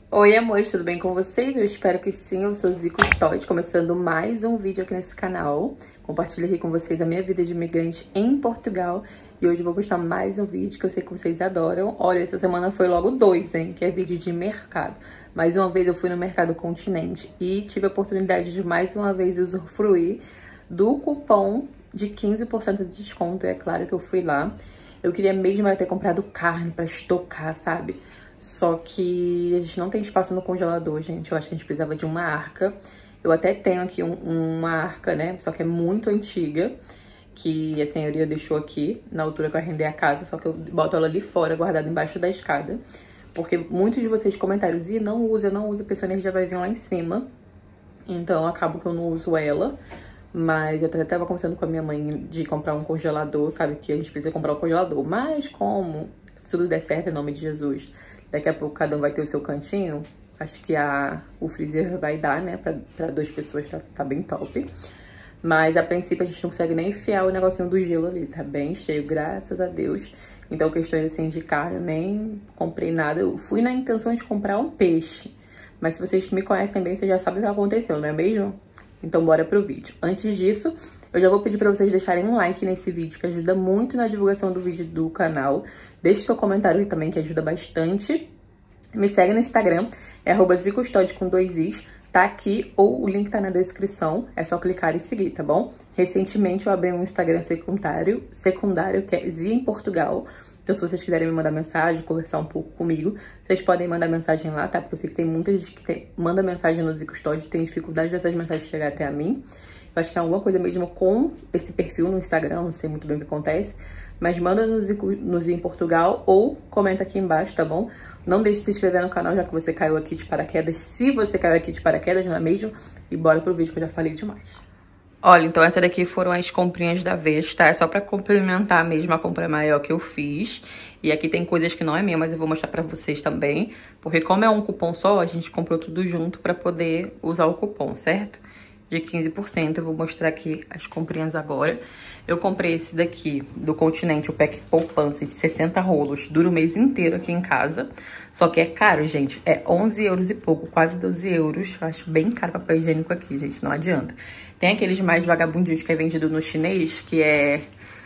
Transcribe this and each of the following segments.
Oi, amores, tudo bem com vocês? Eu espero que sim, eu sou Zico Todd, começando mais um vídeo aqui nesse canal. Compartilho aqui com vocês a minha vida de imigrante em Portugal. E hoje eu vou postar mais um vídeo que eu sei que vocês adoram. Olha, essa semana foi logo 2, hein? Que é vídeo de mercado. Mais uma vez eu fui no Mercado Continente e tive a oportunidade de mais uma vez usufruir do cupom de 15% de desconto. É claro que eu fui lá. Eu queria mesmo ter comprado carne pra estocar, sabe? Só que a gente não tem espaço no congelador, gente. Eu acho que a gente precisava de uma arca. Eu até tenho aqui uma arca, né? Só que é muito antiga, que a senhoria deixou aqui, na altura que eu arrendei a casa. Só que eu boto ela ali fora, guardada embaixo da escada. Porque muitos de vocês comentaram, não usa, porque a sua energia vai vir lá em cima. Então, acabo que eu não uso ela. Mas eu até tava conversando com a minha mãe de comprar um congelador, sabe? Que a gente precisa comprar um congelador. Mas como, se tudo der certo, em nome de Jesus, daqui a pouco cada um vai ter o seu cantinho. Acho que o freezer vai dar, né? Pra 2 pessoas, tá bem top. Mas a princípio a gente não consegue nem enfiar o negocinho do gelo ali. Tá bem cheio, graças a Deus. Então, questões assim de carne, eu nem comprei nada. Eu fui na intenção de comprar um peixe. Mas se vocês me conhecem bem, vocês já sabem o que aconteceu, não é mesmo? Então, bora pro vídeo. Antes disso, eu já vou pedir pra vocês deixarem um like nesse vídeo, que ajuda muito na divulgação do vídeo do canal. Deixe seu comentário aí também, que ajuda bastante. Me segue no Instagram, é @zicostod com 2 is. Tá aqui, ou o link tá na descrição. É só clicar e seguir, tá bom? Recentemente eu abri um Instagram secundário, que é Zia em Portugal. Então, se vocês quiserem me mandar mensagem, conversar um pouco comigo, vocês podem mandar mensagem lá, tá? Porque eu sei que tem muita gente que manda mensagem no Zico Todd e tem dificuldade dessas mensagens chegar até a mim. Eu acho que é alguma coisa mesmo com esse perfil no Instagram, não sei muito bem o que acontece. Mas manda no Zia em Portugal ou comenta aqui embaixo, tá bom? Não deixe de se inscrever no canal, já que você caiu aqui de paraquedas. Se você caiu aqui de paraquedas, não é mesmo? E bora pro vídeo que eu já falei demais. Olha, então essa daqui foram as comprinhas da vez, tá? É só pra complementar mesmo a compra maior que eu fiz. E aqui tem coisas que não é minha, mas eu vou mostrar pra vocês também. Porque como é um cupom só, a gente comprou tudo junto pra poder usar o cupom, certo? De 15%, eu vou mostrar aqui as comprinhas agora. Eu comprei esse daqui, do Continente, o pack poupança de 60 rolos. Dura o mês inteiro aqui em casa. Só que é caro, gente. É 11 euros e pouco, quase 12 euros. Eu acho bem caro papel higiênico aqui, gente. Não adianta. Tem aqueles mais vagabundinhos que é vendido no chinês, que é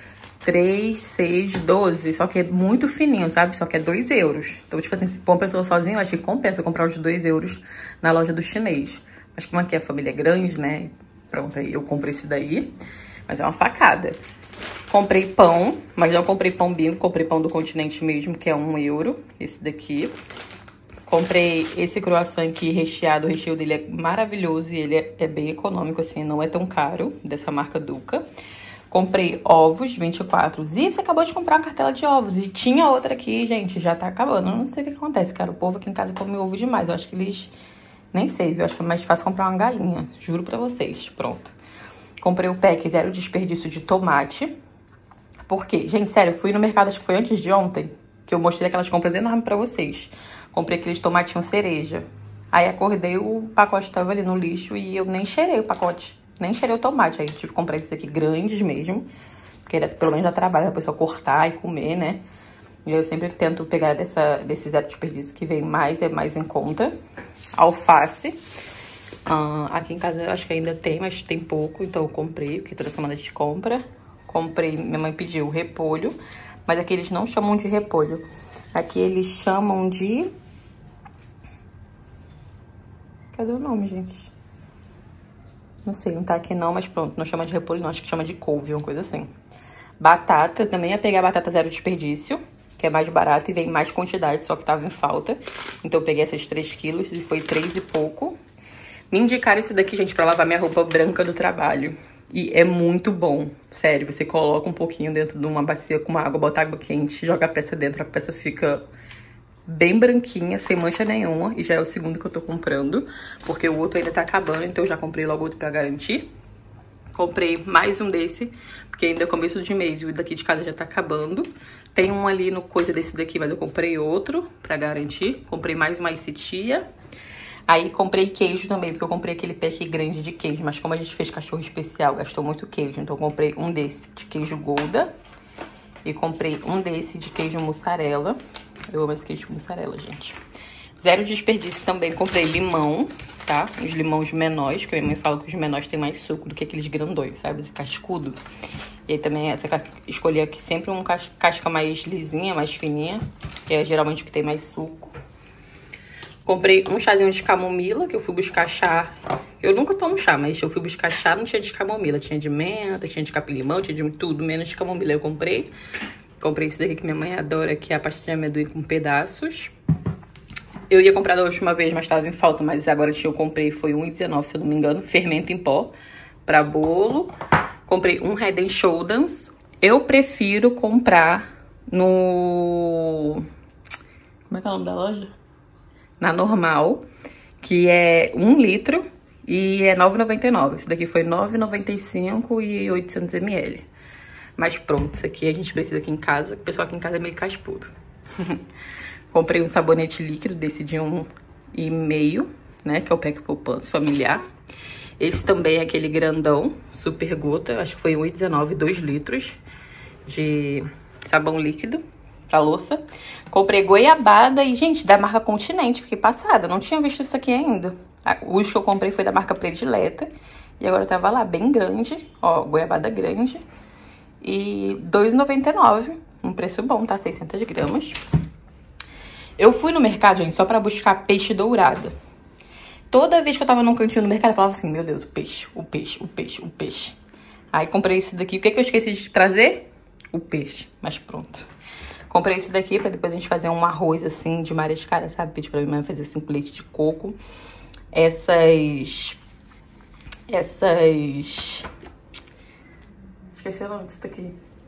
3, 6, 12. Só que é muito fininho, sabe? Só que é 2 euros. Então, tipo assim, se for uma pessoa sozinha, eu acho que compensa comprar os 2 euros na loja do chinês. Mas como aqui a família é grande, né? Pronto, aí eu comprei esse daí. Mas é uma facada. Comprei pão, mas não comprei pão Bimbo. Comprei pão do Continente mesmo, que é 1 euro. Esse daqui. Comprei esse croissant aqui recheado. O recheio dele é maravilhoso e ele é bem econômico, assim. Não é tão caro, dessa marca Duca. Comprei ovos, 24. E você acabou de comprar uma cartela de ovos. E tinha outra aqui, gente, já tá acabando. Eu não sei o que acontece, cara. O povo aqui em casa come ovo demais. Eu acho que eles... Nem sei, eu acho que é mais fácil comprar uma galinha. Juro pra vocês. Pronto. Comprei o pack zero desperdício de tomate. Por quê? Gente, sério, eu fui no mercado, acho que foi antes de ontem, que eu mostrei aquelas compras enormes pra vocês. Comprei aqueles tomatinhos cereja. Aí acordei, o pacote tava ali no lixo e eu nem cheirei o pacote. Nem cheirei o tomate. Aí eu tive que comprar esses aqui grandes mesmo. Porque pelo menos dá trabalho pra pessoa cortar e comer, né? E eu sempre tento pegar desse zero desperdício que vem mais, é mais em conta. Alface. Aqui em casa eu acho que ainda tem, mas tem pouco. Então eu comprei, porque toda semana a gente compra. Comprei, minha mãe pediu repolho. Mas aqui eles não chamam de repolho. Aqui eles chamam de... Cadê o nome, gente? Não sei, não tá aqui não, mas pronto. Não chama de repolho não, acho que chama de couve, uma coisa assim. Batata, também ia pegar batata zero desperdício, que é mais barato e vem mais quantidade, só que tava em falta. Então eu peguei essas 3 quilos e foi 3 e pouco. Me indicaram isso daqui, gente, pra lavar minha roupa branca do trabalho. E é muito bom, sério. Você coloca um pouquinho dentro de uma bacia com uma água, bota água quente, joga a peça dentro, a peça fica bem branquinha, sem mancha nenhuma. E já é o segundo que eu tô comprando, porque o outro ainda tá acabando, então eu já comprei logo outro pra garantir. Comprei mais um desse, porque ainda é começo de mês e o daqui de casa já tá acabando. Tem um ali no coisa desse daqui, mas eu comprei outro pra garantir. Comprei mais uma Icitia. Aí comprei queijo também, porque eu comprei aquele pack grande de queijo. Mas como a gente fez cachorro especial, gastou muito queijo. Então eu comprei um desse de queijo Gouda. E comprei um desse de queijo mussarela. Eu amo esse queijo mussarela, gente. Zero desperdício também. Comprei limão, tá? Os limões menores, que a minha mãe fala que os menores têm mais suco do que aqueles grandões, sabe? Esse cascudo. E aí também escolhi aqui sempre uma casca mais lisinha, mais fininha, que é geralmente o que tem mais suco. Comprei um chazinho de camomila, que eu fui buscar chá. Eu nunca tomo chá, mas eu fui buscar chá, não tinha de camomila. Tinha de menta, tinha de capim-limão, tinha de tudo, menos de camomila. Eu comprei. Comprei isso daqui que minha mãe adora, que é a pasta de amendoim com pedaços. Eu ia comprar da última vez, mas tava em falta. Mas agora que eu comprei foi R$1,19, se eu não me engano. Fermento em pó pra bolo. Comprei um Head and Shoulders. Eu prefiro comprar no... Como é que é o nome da loja? Na Normal, que é 1 litro e é R$9,99. Esse daqui foi R$9,95 e 800 ml. Mas pronto, isso aqui a gente precisa aqui em casa. O pessoal aqui em casa é meio caspudo. Comprei um sabonete líquido desse de 1,5, né? Que é o Pack Poupança familiar. Esse também é aquele grandão, super gota. Acho que foi R$1,19, 2 litros de sabão líquido pra louça. Comprei goiabada e, gente, da marca Continente. Fiquei passada, não tinha visto isso aqui ainda. O que eu comprei foi da marca Predileta. E agora tava lá, bem grande. Ó, goiabada grande. E R$2,99. Um preço bom, tá? 600 gramas. Eu fui no mercado, gente, só pra buscar peixe dourado. Toda vez que eu tava num cantinho no mercado, eu falava assim, meu Deus, o peixe, o peixe, o peixe, o peixe. Aí comprei isso daqui. O que eu esqueci de trazer? O peixe. Mas pronto. Comprei esse daqui pra depois a gente fazer um arroz, assim, de mariscada, sabe? Pedi pra minha mãe fazer, assim, com leite de coco. Esqueci o nome disso daqui.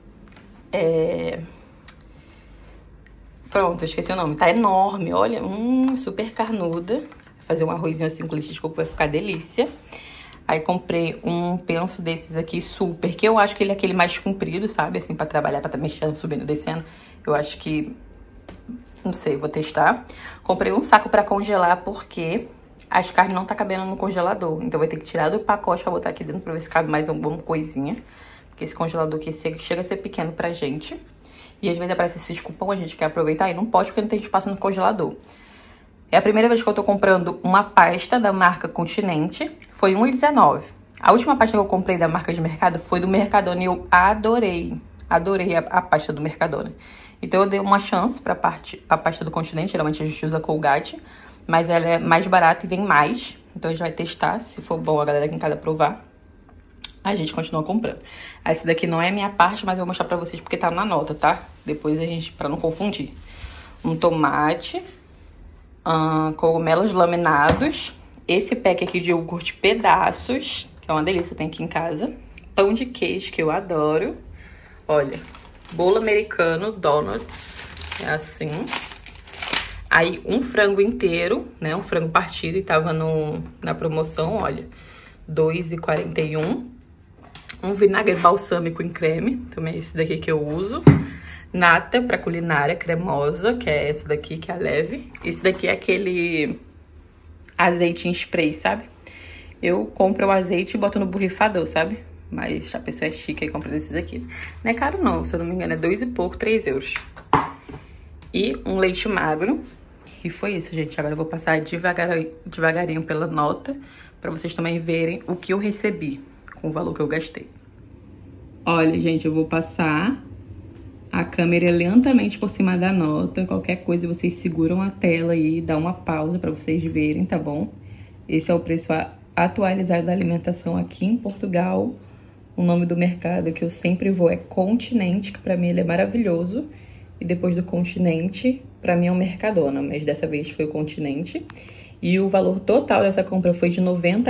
Pronto, esqueci o nome. Tá enorme, olha. Super carnuda. Fazer um arrozinho assim com leite de coco vai ficar delícia. Aí comprei um penso desses aqui super, que eu acho que ele é aquele mais comprido, sabe? Assim, pra trabalhar, pra tá mexendo, subindo, descendo. Eu acho que... Não sei, vou testar. Comprei um saco pra congelar, porque as carnes não tá cabendo no congelador. Então vai ter que tirar do pacote pra botar aqui dentro pra ver se cabe mais alguma coisinha. Porque esse congelador aqui chega a ser pequeno pra gente. E às vezes aparece esses cupom, a gente quer aproveitar e não pode porque não tem espaço no congelador. É a primeira vez que eu tô comprando uma pasta da marca Continente. Foi R$1,19. A última pasta que eu comprei da marca de mercado foi do Mercadona e eu adorei. Adorei a pasta do Mercadona. Então eu dei uma chance pra pasta do Continente. Geralmente a gente usa Colgate, mas ela é mais barata e vem mais. Então a gente vai testar. Se for bom a galera aqui em casa provar, a gente continua comprando. Essa daqui não é a minha parte, mas eu vou mostrar pra vocês porque tá na nota, tá? Depois a gente, pra não confundir. Um tomate... cogumelos laminados. Esse pack aqui de iogurte pedaços, que é uma delícia, tem aqui em casa. Pão de queijo, que eu adoro. Olha, bolo americano, donuts, é assim. Aí um frango inteiro, né, um frango partido, e tava na promoção, olha, R$2,41. Um vinagre balsâmico em creme, também esse daqui que eu uso. Nata pra culinária cremosa, que é essa daqui, que é a leve. Esse daqui é aquele azeite em spray, sabe? Eu compro o azeite e boto no borrifador, sabe? Mas a pessoa é chique e compra desses daqui. Não é caro não, se eu não me engano é 2 e pouco, 3 euros. E um leite magro. E foi isso, gente. Agora eu vou passar devagarinho pela nota, pra vocês também verem o que eu recebi com o valor que eu gastei. Olha, gente, eu vou passar a câmera lentamente por cima da nota. Qualquer coisa vocês seguram a tela aí, dá uma pausa pra vocês verem, tá bom? Esse é o preço atualizado da alimentação aqui em Portugal. O nome do mercado que eu sempre vou é Continente, que pra mim ele é maravilhoso. E depois do Continente, pra mim é o Mercadona, mas dessa vez foi o Continente. E o valor total dessa compra foi de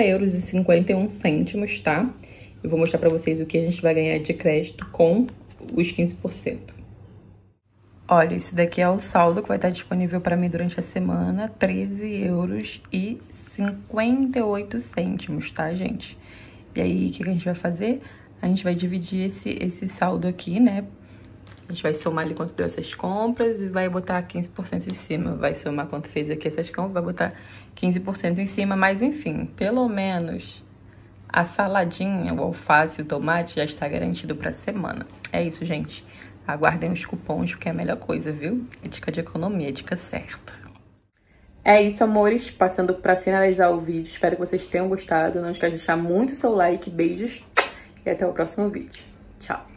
90,51 euros, tá? Eu vou mostrar pra vocês o que a gente vai ganhar de crédito com os 15%. Olha, esse daqui é o saldo que vai estar disponível para mim durante a semana, 13,58 euros, tá, gente? E aí, o que a gente vai fazer? A gente vai dividir esse saldo aqui, né? A gente vai somar ali quanto deu essas compras e vai botar 15% em cima. Vai somar quanto fez aqui essas compras, vai botar 15% em cima. Mas, enfim, pelo menos a saladinha, o alface e o tomate já está garantido para a semana. É isso, gente. Aguardem os cupons, porque é a melhor coisa, viu? É dica de economia, é dica certa. É isso, amores. Passando pra finalizar o vídeo. Espero que vocês tenham gostado. Não esqueça de deixar muito seu like. Beijos. E até o próximo vídeo. Tchau.